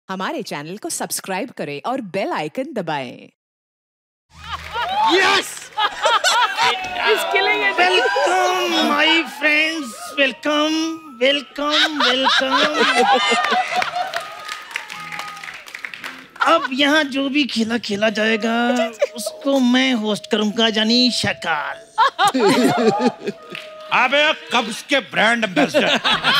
हमारे चैनल को सब्सक्राइब करें और बेल आइकन दबाएं। Yes! He's killing it. Welcome, my friends. Welcome, welcome, welcome. अब यहाँ जो भी खेला खेला जाएगा उसको मैं होस्ट करूंगा, यानी शकाल। अबे कब्ज के ब्रांड एम्बेसडर।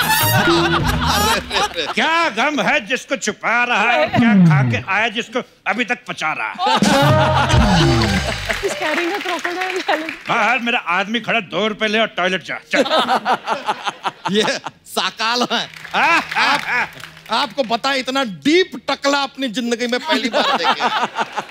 क्या गम है जिसको छुपा रहा है, क्या खा के आया जिसको अभी तक पचा रहा है। He's carrying a crocodile. बाहर मेरा आदमी खड़ा, 2 रुपए ले और टॉयलेट जा। चल। ये साकाल है। आपको पता है इतना डीप टकला अपनी जिंदगी में पहली बार देखे।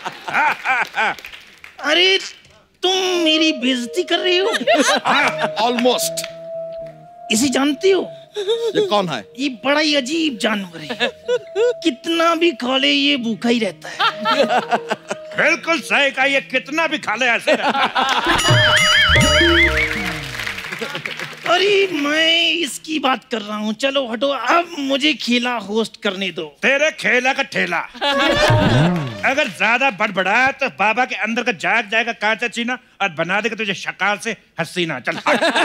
अरे तुम मेरी बेइज्जती कर रही हो। ऑलमोस्ट। इसे जानती हो? ये कौन है? ये बड़ा ही अजीब जानवर है। कितना भी खा ले ये भूखा ही रहता है। बिल्कुल सही कहा, ये कितना भी खा ले ऐसे रहता है। अरे मैं इसकी बात कर रहा हूँ, चलो हटो, अब मुझे खेला होस्ट करने दो। तेरे खेला का ठेला अगर ज्यादा बड़बड़ाया तो बाबा के अंदर का जाग जाएगा कांचा चीना और बना देगा तुझे शकाल से हसीना। चल।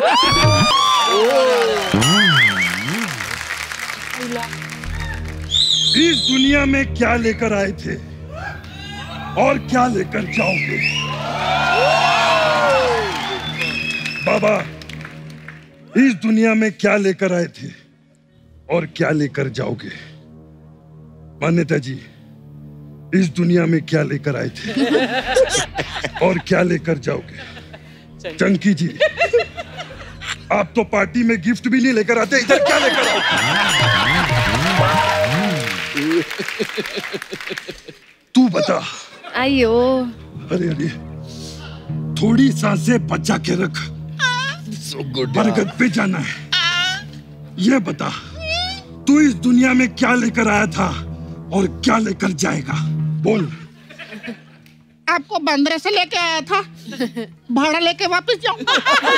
इस दुनिया में क्या लेकर आए थे और क्या लेकर जाओगे? बाबा, इस दुनिया में क्या लेकर आए थे और क्या लेकर जाओगे? मान्यता जी, इस दुनिया में क्या लेकर आए थे और क्या लेकर जाओगे? चंकी जी, आप तो पार्टी में गिफ्ट भी नहीं लेकर आते, इधर क्या लेकर आओगे? तू बता। आयो। अरे अरे, थोड़ी सांसें बचा के रख, बरगद पे जाना है। ये बता, तू इस दुनिया में क्या लेकर आया था और क्या लेकर जाएगा? बोल। आपको बंदरे से लेके आया था, भाड़ा लेके वापस जाऊंगा।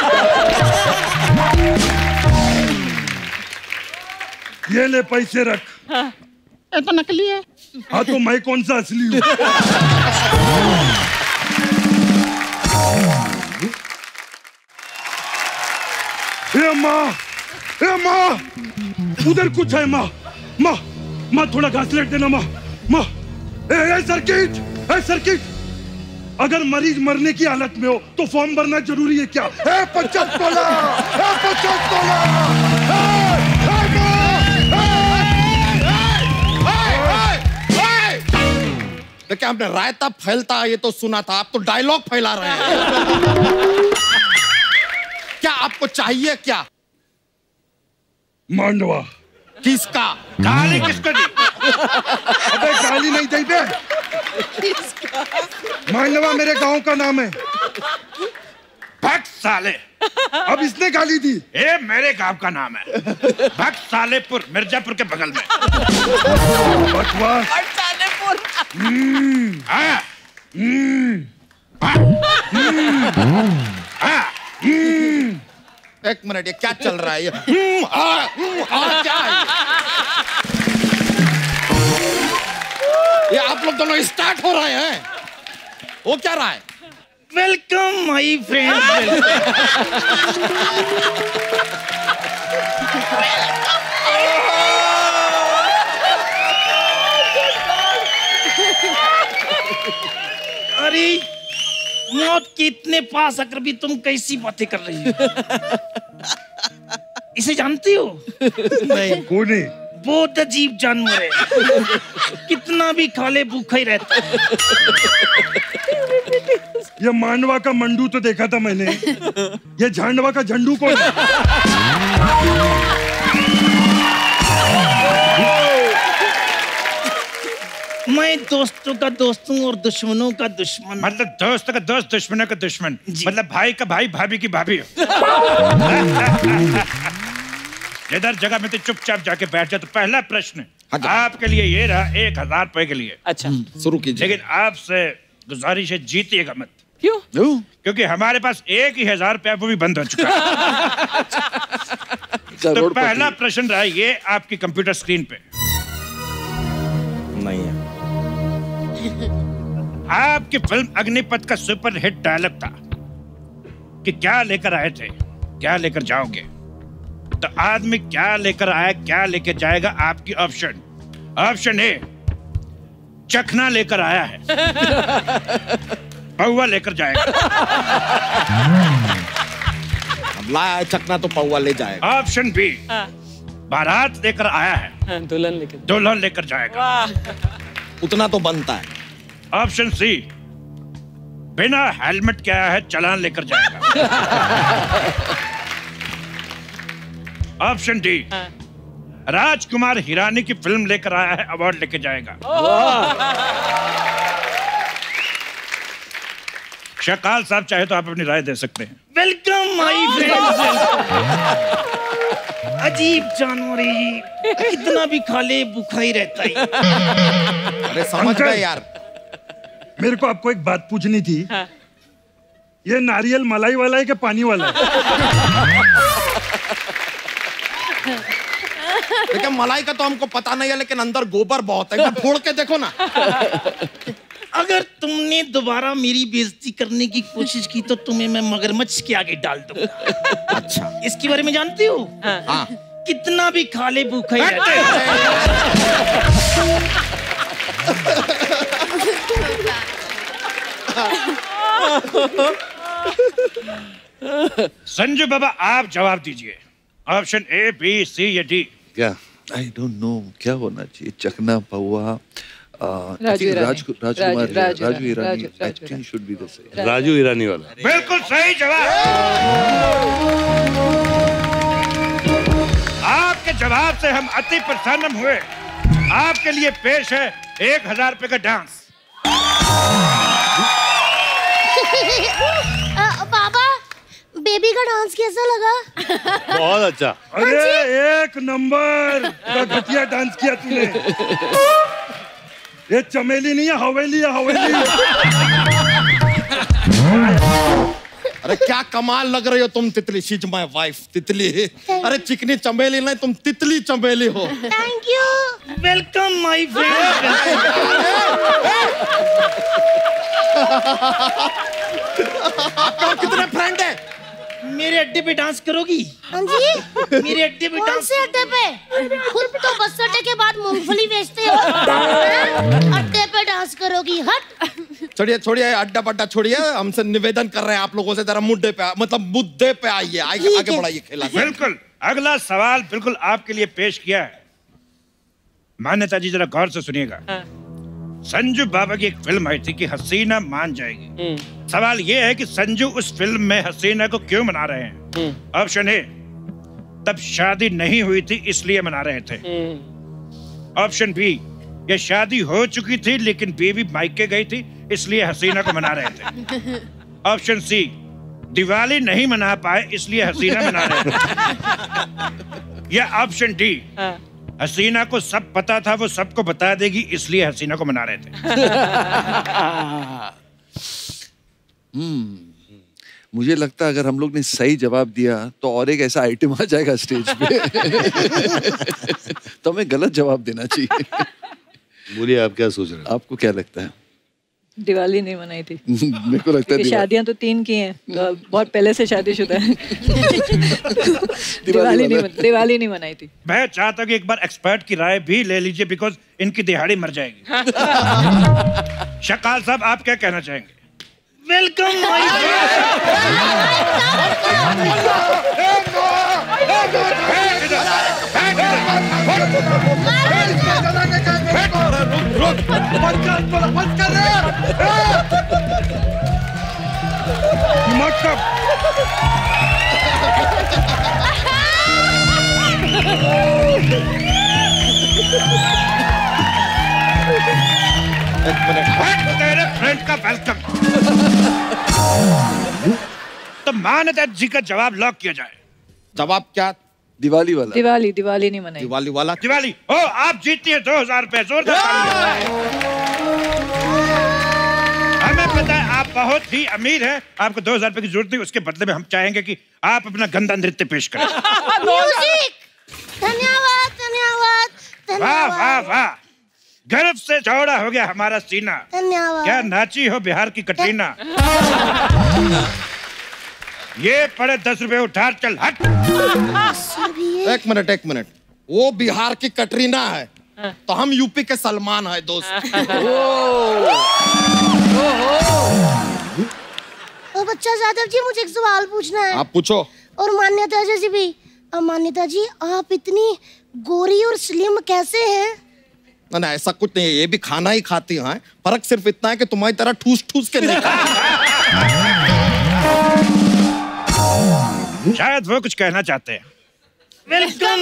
ये ले पैसे रख। ये तो नकली है। हाँ तो मैं कौन सा असली हूँ? माँ, उधर कुछ है माँ। माँ, माँ थोड़ा घासलेट देना माँ। माँ, सर्किट, अगर मरीज मरने की हालत में हो तो फॉर्म भरना जरूरी है क्या? 50 क्या आपने रायता फैलता ये तो सुना था, आप तो डायलॉग फैला रहे हैं। क्या आपको चाहिए क्या? मांडवा। किसका? गाली किसको दी? अबे गाली नहीं दी बे। मांडवा मेरे गांव का नाम है। भक्त साले। अब इसने गाली दी। ये मेरे गांव का नाम है, भक्त सालेपुर, मिर्जापुर के बगल में। बकवास। एक मिनट, ये क्या चल रहा है? ये क्या है? ये आप लोग दोनों स्टार्ट हो रहे हैं, वो क्या रहा है? Welcome my friends. अरे मौत के इतने पास आकर भी तुम कैसी बातें कर रही हो? इसे जानती हो? नहीं। कौन है? बहुत अजीब जानवर है, कितना भी खा ले भूखा ही रहता है। ये मांडवा का मंडू तो देखा था मैंने, ये झांडवा का झंडू कौन है? मैं दोस्तों का दोस्त हूँ और दुश्मनों का दुश्मन। मतलब दोस्त का दोस्त, दुश्मनों का दुश्मन, मतलब भाई का भाई, भाभी की भाभी। जिधर जगह में तो चुपचाप जाके बैठ जा। तो पहला प्रश्न आपके लिए ये रहा, 1000 रुपए के लिए। अच्छा, शुरू कीजिए। लेकिन आपसे गुजारिश है, जीतिएगा मत। क्यों? क्योंकि हमारे पास 1000 रुपया वो भी बंद हो चुका है। तो पहला प्रश्न रहा ये आपकी कंप्यूटर स्क्रीन पे, आपकी फिल्म अग्निपथ का सुपरहिट डायलॉग था कि क्या लेकर आए थे, क्या लेकर जाओगे। तो आदमी क्या लेकर आया, क्या लेकर जाएगा, आपकी ऑप्शन। ऑप्शन ए, चखना लेकर आया है, पौवा लेकर जाएगा। अब लाया है चखना तो पौवा ले जाएगा। ऑप्शन बी, बारात लेकर आया है, दुल्हन लेकर जाएगा। उतना तो बनता है। ऑप्शन सी, बिना हेलमेट के आया है, चालान लेकर जाएगा। ऑप्शन डी, राजकुमार हिरानी की फिल्म लेकर आया है, अवार्ड लेकर जाएगा। शकाल साहब चाहे तो आप अपनी राय दे सकते हैं। Welcome my friends. अजीब जानवर है ये, कितना भी खा ले भूखा ही रहता है। अरे समझ गए यार। मेरे को आपको एक बात पूछनी थी। ये नारियल मलाई वाला है कि पानी वाला है? लेकिन मलाई का तो हमको पता नहीं है, लेकिन अंदर गोबर बहुत है। फोड़ के देखो ना। अगर तुमने दोबारा मेरी बेइज्जती करने की कोशिश की तो तुम्हें मैं मगरमच्छ के आगे डाल दूंगा। अच्छा, इसके बारे में जानते हो? हाँ। कितना भी खा ले भूखा ही रहता है। संजू बाबा आप जवाब दीजिए। ऑप्शन ए, बी, सी या डी? क्या? आई डोंट नो क्या होना चाहिए। चखना, पौवा, Raju Irani. I think should be the same. Raju Irani वाला। बिल्कुल सही जवाब। आपके जवाब से हम अति प्रसन्न हुए। आपके लिए पेश है 1000 रुपए का डांस। बाबा, बेबी का डांस कैसा लगा? बहुत अच्छा। अरे एक नंबर का घटिया डांस किया तूने। ये चमेली नहीं है, हवेली है, हवेली। अरे क्या कमाल लग रही हो तुम तितली। शी इज माय वाइफ तितली। अरे चिकनी चमेली नहीं, तुम तितली चमेली हो। Thank you. Welcome my friend. आपका कितने फ्रेंड है? मेरे अड्डे पे डांस करोगी? हाँ जी। मेरे अड्डे पे कौन डांस? से अड्डे पे? खुद तो बस अड्डे के बाद मूंगफली बेचते हो। अड्डे पे डांस करोगी? हट। छोड़िए छोड़िए, अड्डा पड्डा छोड़िए। हमसे निवेदन कर रहे हैं आप लोगों से, जरा मुद्दे पे, मतलब मुद्दे पे आइए। आगे बढ़ाइए खेला। बिल्कुल। अगला सवाल बिल्कुल आपके लिए पेश किया है। मान्यता जी जरा गौर से सुनिएगा। संजू बाबा की एक फिल्म आई थी कि हसीना मान जाएगी। सवाल ये है कि संजू उस फिल्म में हसीना को क्यों मना रहे हैं? ऑप्शन ए, तब शादी नहीं हुई थी इसलिए मना रहे थे। ऑप्शन बी, ये शादी हो चुकी थी लेकिन बीवी मायके गई थी इसलिए हसीना को मना रहे थे। ऑप्शन सी, दिवाली नहीं मना पाए इसलिए हसीना मना रहे थे। या ऑप्शन डी, हसीना को सब पता था, वो सबको बता देगी इसलिए हसीना को मना रहे थे। मुझे लगता है अगर हम लोग ने सही जवाब दिया तो और एक ऐसा आइटम आ जाएगा स्टेज पे। तो हमें गलत जवाब देना चाहिए। बोलिए आप क्या सोच रहे हैं? आपको क्या लगता है? दिवाली नहीं मनाई थी। मेरे को लगता है शादियां तो 3 की हैं, तो बहुत पहले से शादीशुदा है। दिवाली नहीं मनाई थी। मैं चाहता हूँ कि एक बार एक्सपर्ट की राय भी ले लीजिए, बिकॉज इनकी दिहाड़ी मर जाएगी। शकाल साहब आप क्या कहना चाहेंगे? वेलकम माय तेरे फ्रेंड का वेलकम। तो मान्यता जी का जवाब लॉक किया जाए। जवाब क्या? दिवाली वाला। दिवाली नहीं मनाई। दिवाली वाला। दिवाली। ओ, आप जीतती है 2000 रुपए। जोरदार तालियां। हमें पता है आप बहुत ही अमीर हैं, आपको 2000 रुपए की जरूरत नहीं। उसके बदले में हम चाहेंगे कि आप अपना गंदा नृत्य पेश करें। म्यूजिक। धन्यवाद धन्यवाद वाह वाह वाह। गर्व से चौड़ा हो गया हमारा सीना। धन्यवाद। क्या नाची हो बिहार की कटरीना। ये पड़े 10 रुपए उठा, चल हट। एक मिनट, वो बिहार की कटरीना है तो हम यूपी के सलमान है दोस्त। ओ बच्चा यादव जी, मुझे एक सवाल पूछना है। आप पूछो। और मान्यता जी भी। मान्यता जी, आप इतनी गोरी और स्लिम कैसे हैं? ना ऐसा कुछ नहीं है, ये भी खाना ही खाती हैं। फर्क सिर्फ इतना है कि तुम्हारी तरह ठूस ठूस के नहीं खाती। शायद वो कुछ कहना चाहते हैं। वेलकम।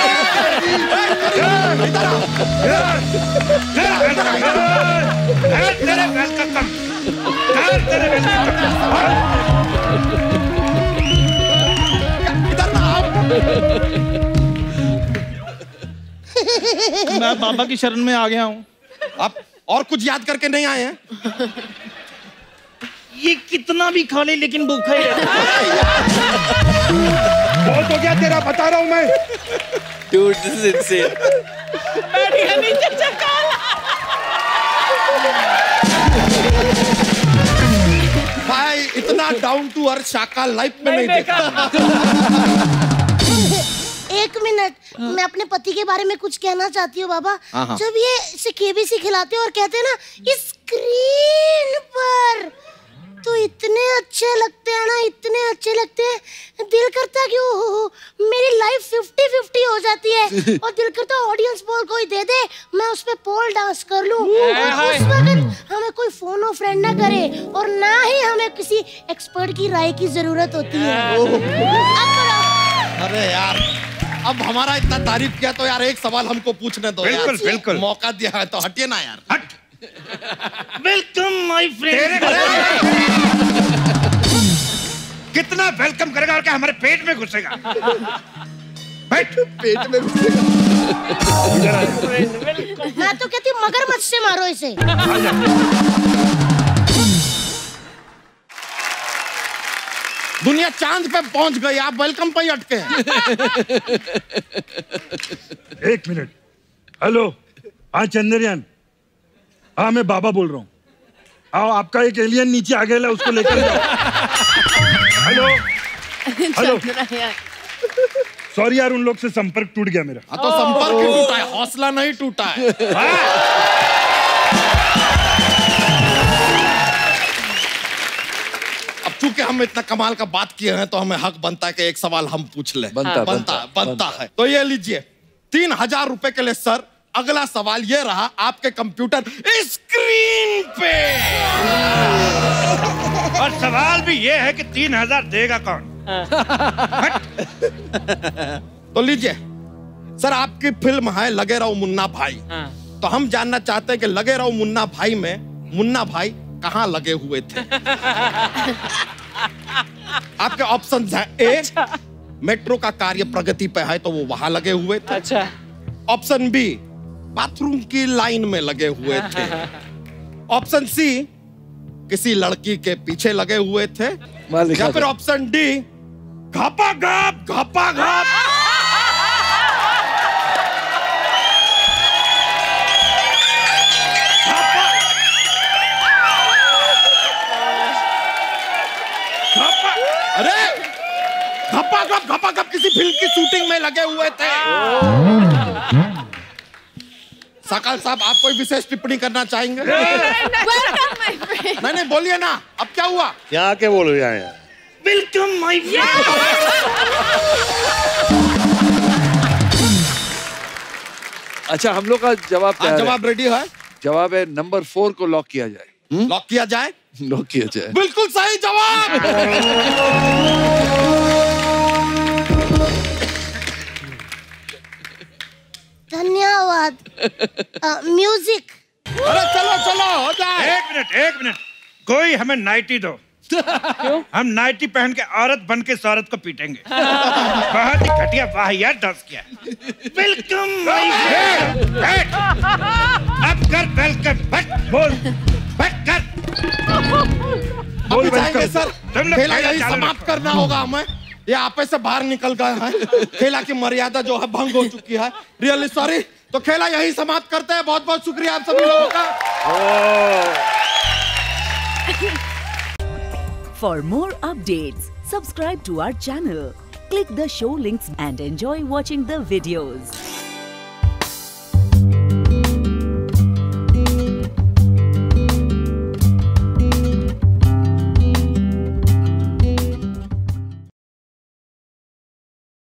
मैं बाबा की शरण में आ गया हूँ। आप और कुछ याद करके नहीं आए हैं? ये कितना भी खा ले लेकिन भूखा ही रहता है। बहुत हो गया तेरा, बता रहा हूँ मैं। Dude, this is insane. भाई इतना डाउन टू अर्थ शाका लाइफ में नहीं देखा। एक मिनट, मैं अपने पति के बारे में कुछ कहना चाहती हूँ बाबा। हाँ। जब ये इसे केबीसी खिलाते हैं और कहते हैं ना स्क्रीन पर, तो इतने अच्छे लगते हैं ना, इतने अच्छे लगते हैं, दिल करता है कि मेरी लाइफ 50-50 हो जाती है। और दिल करता ऑडियंस पोल कोई दे दे, मैं उस पे पोल डांस कर लूं। उस वक्त हमें कोई फोन और फ्रेंड ना करे और ना ही हमें किसी एक्सपर्ट की राय की जरूरत होती है। अरे यार, अब हमारा इतना तारीफ किया तो यार एक सवाल हमको पूछने दो। बिल्कुल बिल्कुल, मौका दिया है तो हटिए ना यार। हट। Welcome my friend. कितना वेलकम करेगा और क्या हमारे पेट में घुसेगा? बैठ। पेट में घुसेगा। मैं तो कहती हूँ मगरमच्छ से मारो इसे। दुनिया चांद पे पहुंच गई, आप वेलकम पे ही अटके हैं। एक मिनट। हेलो, हाँ चंद्रयान। हाँ मैं बाबा बोल रहा हूँ। आओ, आपका एक एलियन नीचे आ गया, उसको लेकर जाओ। Hello hello. सॉरी यार, उन लोग से संपर्क टूट गया मेरा। हाँ तो संपर्क ही टूटा है, हौसला नहीं टूटा है। अब चूंकि हम इतना कमाल का बात किए हैं तो हमें हक बनता है कि एक सवाल हम पूछ लें। बनता है। तो ये लीजिए 3000 रुपए के लिए सर, अगला सवाल ये रहा आपके कंप्यूटर स्क्रीन पे। और सवाल भी ये है कि 3000 देगा कौन? तो लीजिए सर, आपकी फिल्म है लगे रहो मुन्ना भाई। तो हम जानना चाहते हैं कि लगे रहो मुन्ना भाई में मुन्ना भाई कहाँ लगे हुए थे? आपके ऑप्शंस हैं। ए, मेट्रो का कार्य प्रगति पे है तो वो वहां लगे हुए थे। अच्छा। ऑप्शन बी, बाथरूम की लाइन में लगे हुए थे। ऑप्शन सी, किसी लड़की के पीछे लगे हुए थे। या फिर ऑप्शन डी, घपा घप घपा घप। अरे घपा घप किसी फिल्म की शूटिंग में लगे हुए थे। सकाल साहब, आप कोई विशेष टिप्पणी करना चाहेंगे? नहीं बोलिए ना, अब क्या हुआ? यहाँ के बोलो, यहाँ वेलकम माय फ्रेंड। अच्छा, हम लोग का जवाब जवाब रेडी है। जवाब है नंबर 4 को लॉक किया जाए। लॉक किया जाए? लॉक किया जाए। बिल्कुल सही जवाब। धन्यवाद। म्यूजिक। अरे चलो हो जाए। एक मिनट, कोई हमें नाइटी दो। क्यों? हम नाइटी पहन के औरत बन के इस औरत को पीटेंगे। बहुत ही घटिया वाहियात डांस किया। Welcome my friend. अब कर वेलकम। बोल कर। बोल जाएंगे सर, खेला यही समाप्त करना होगा हमें। ये आपे से बाहर निकल गए हैं। खेला की मर्यादा जो है भंग हो चुकी है। Really sorry. तो खेला यही समाप्त करते हैं। बहुत बहुत शुक्रिया आप सभी लोगों का। For more updates, subscribe to our channel, click the show links and enjoy watching the videos.